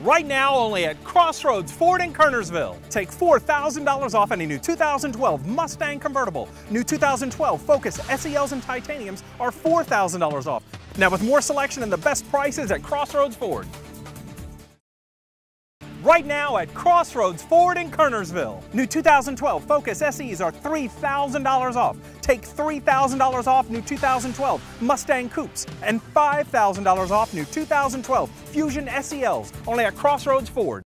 Right now, only at CrossRoads Ford in Kernersville. Take $4,000 off any new 2012 Mustang convertible. New 2012 Focus SELs and Titaniums are $4,000 off. Now with more selection and the best prices at CrossRoads Ford. Right now at CrossRoads Ford in Kernersville. New 2012 Focus SEs are $3,000 off. Take $3,000 off new 2012 Mustang Coupes and $5,000 off new 2012 Fusion SELs, only at CrossRoads Ford.